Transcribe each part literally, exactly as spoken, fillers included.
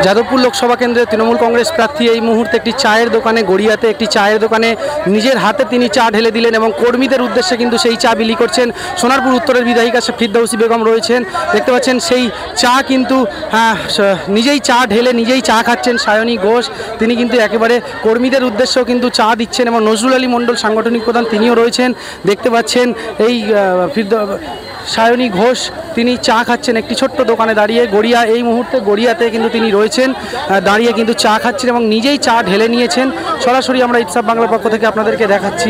যাদবপুর লোকসভা কেন্দ্রে তৃণমূল কংগ্রেস প্রার্থী এই মুহূর্তে একটি চায়ের দোকানে গড়িয়াতে একটি চায়ের দোকানে নিজের হাতে তিনি চা ঢেলে দিলেন এবং কর্মীদের উদ্দেশ্যে কিন্তু সেই চা বিলি করছেন। সোনারপুর উত্তরের বিধায়িকা ফিরদৌসী বেগম রয়েছেন, দেখতে পাচ্ছেন সেই চা কিন্তু নিজেই চা ঢেলে নিজেই চা খাচ্ছেন সায়নী ঘোষ। তিনি কিন্তু একেবারে কর্মীদের উদ্দেশ্যেও কিন্তু চা দিচ্ছেন এবং নজরুল আলী মণ্ডল সাংগঠনিক প্রধান তিনিও রয়েছেন, দেখতে পাচ্ছেন এই সায়নী ঘোষ তিনি চা খাচ্ছেন একটি ছোট্ট দোকানে দাঁড়িয়ে। গড়িয়া এই মুহূর্তে গড়িয়াতে কিন্তু তিনি রয়েছেন, দাঁড়িয়ে কিন্তু চা খাচ্ছেন এবং নিজেই চা ঢেলে নিয়েছেন। সরাসরি আমরা ইনসাফ বাংলার পক্ষ থেকে আপনাদেরকে দেখাচ্ছি,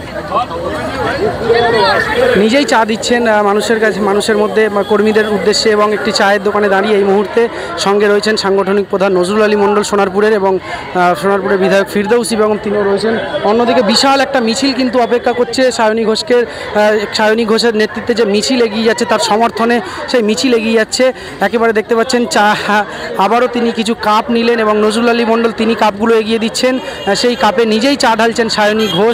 নিজেই চা দিচ্ছেন মানুষের কাছে, মানুষের মধ্যে কর্মীদের উদ্দেশ্যে এবং একটি চায়ের দোকানে দাঁড়িয়ে এই মুহূর্তে সঙ্গে রয়েছেন সাংগঠনিক প্রধান নজরুল আলী মণ্ডল সোনারপুরের এবং সোনারপুরের বিধায়ক ফিরদৌসী বেগম তিনিও রয়েছেন। অন্যদিকে বিশাল একটা মিছিল কিন্তু অপেক্ষা করছে সায়নী ঘোষকে, সায়নী ঘোষের নেতৃত্বে যে মিছিল এগিয়ে যাচ্ছে তার সমর্থনে সেই মিছিল এগিয়ে যাচ্ছে। একেবারে দেখতে পাচ্ছেন চা আবারও তিনি কিছু কাপ নিলেন এবং নজরুল আলী মণ্ডল তিনি কাপগুলো এগিয়ে দিচ্ছেন, সেই কাপে নিজেই চা ঢালছেন সায়নী ঘোষ।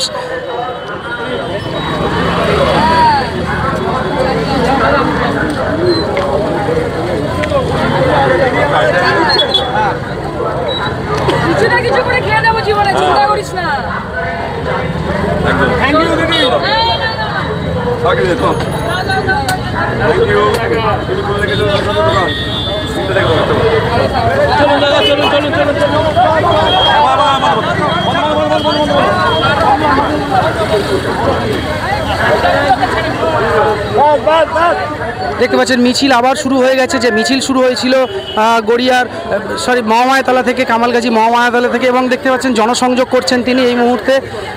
দেখতে পাচ্ছেন মিছিল আবার শুরু হয়ে গেছে, যে মিছিল শুরু হয়েছিল গড়িয়ার সরি মহামায়াতলা থেকে, কামালগাজী মহামায়াতলা থেকে, এবং দেখতে পাচ্ছেন জনসংযোগ করছেন তিনি এই মুহূর্তে।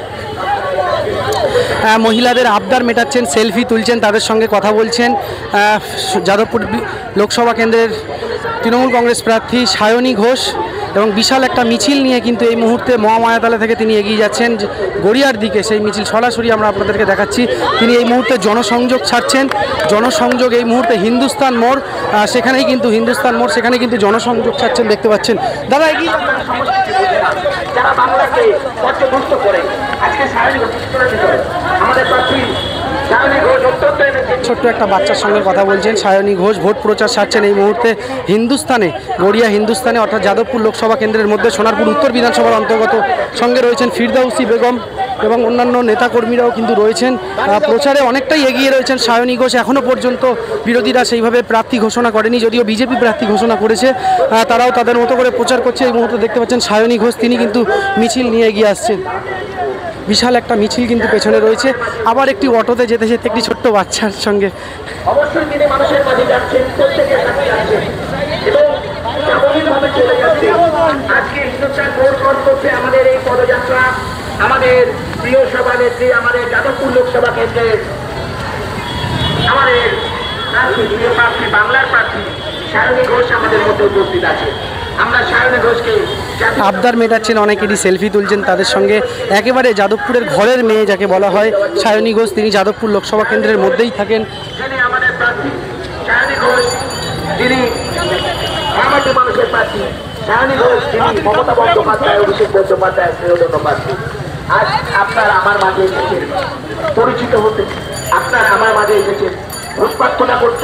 মহিলাদের আবদার মেটাচ্ছেন, সেলফি তুলছেন, তাদের সঙ্গে কথা বলছেন। যাদবপুর লোকসভা কেন্দ্রের তৃণমূল কংগ্রেস প্রার্থী সায়নী ঘোষ এবং বিশাল একটা মিছিল নিয়ে কিন্তু এই মুহূর্তে মহামায়াতলা থেকে তিনি এগিয়ে যাচ্ছেন গড়িয়ার দিকে। সেই মিছিল সরাসরি আমরা আপনাদেরকে দেখাচ্ছি। তিনি এই মুহূর্তে জনসংযোগ ছাড়ছেন, জনসংযোগ এই মুহূর্তে হিন্দুস্তান মোড়, সেখানেই কিন্তু হিন্দুস্তান মোড় সেখানে কিন্তু জনসংযোগ ছাড়ছেন, দেখতে পাচ্ছেন। দাদা এগিয়ে যারা বাংলাকে পর্যবস্ত করে আজকে সায়নী ঘোষ আমাদের প্রার্থী ছোট্ট একটা বাচ্চার সঙ্গে কথা বলছেন। সায়নী ঘোষ ভোট প্রচার সারছেন এই মুহূর্তে হিন্দুস্তানে, গড়িয়া হিন্দুস্তানে অর্থাৎ যাদবপুর লোকসভা কেন্দ্রের মধ্যে সোনারপুর উত্তর বিধানসভার অন্তর্গত। সঙ্গে রয়েছেন ফিরদৌসী বেগম এবং অন্যান্য নেতাকর্মীরাও কিন্তু রয়েছেন। প্রচারে অনেকটাই এগিয়ে রয়েছেন সায়নী ঘোষ। এখনও পর্যন্ত বিরোধীরা সেইভাবে প্রার্থী ঘোষণা করেনি, যদিও বিজেপি প্রার্থী ঘোষণা করেছে, তারাও তাদের মতো করে প্রচার করছে। এই মুহূর্তে দেখতে পাচ্ছেন সায়নী ঘোষ তিনি কিন্তু মিছিল নিয়ে এগিয়ে আসছেন। বিশাল একটা মিছিল কিন্তু পেছনে রয়েছে। আবার একটি অটোতে যেতে যেতে একটি ছোট্ট বাচ্চার সঙ্গে অবশ্যই তিনি মানুষের মাঝে যাচ্ছেন, প্রত্যেকের কাছে যাচ্ছেন এবং স্বাভাবিকভাবে চলে যাচ্ছেন। আজকে হিন্দুস্তান ভোট করছে আমাদের এই পদযাত্রা, আমাদের প্রিয় সভানেত্রী, আমাদের যাদবপুর লোকসভা কেন্দ্রের আমাদের প্রিয় প্রার্থী, বাংলার প্রার্থী সায়নী ঘোষ আমাদের মধ্যে উপস্থিত আছে। আমরা সায়নী ঘোষকে আবদার মেটাচ্ছেন, অনেকেরই সেলফি তুলছেন তাদের সঙ্গে। একেবারে যাদবপুরের ঘরের মেয়ে যাকে বলা হয় সায়নী ঘোষ, তিনি যাদবপুর লোকসভা কেন্দ্রের মধ্যেই থাকেন। আমাদের প্রার্থী সায়নী ঘোষ, তিনি আমাদের মানুষের প্রার্থী সায়নী ঘোষ, তিনি মমতা বন্দ্যোপাধ্যায়, অভিষেক বন্দ্যোপাধ্যায় শ্রেয়দণ্ড প্রার্থী। আজ আপনার আমার মাঝে এসেছেন পরিচিত হতে, আপনার আমার মাঝে এসেছেন ভোট প্রার্থনা করতে।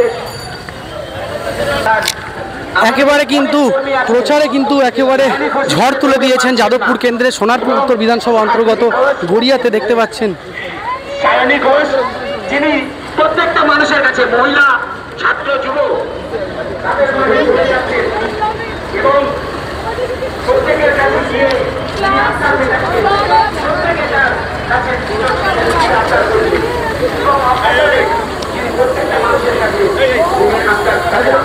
একেবারে কিন্তু প্রচারে কিন্তু একেবারে ঝড় তুলে দিয়েছেন যাদবপুর কেন্দ্রে সোনারপুর উত্তর বিধানসভা অন্তর্গত গড়িয়াতে। দেখতে পাচ্ছেন সায়নী ঘোষ, যিনি প্রত্যেকটা মানুষের কাছে, মহিলা, ছাত্র, যুব এবং প্রত্যেকের কাছে গিয়ে প্রত্যেকটা মানুষের কাছে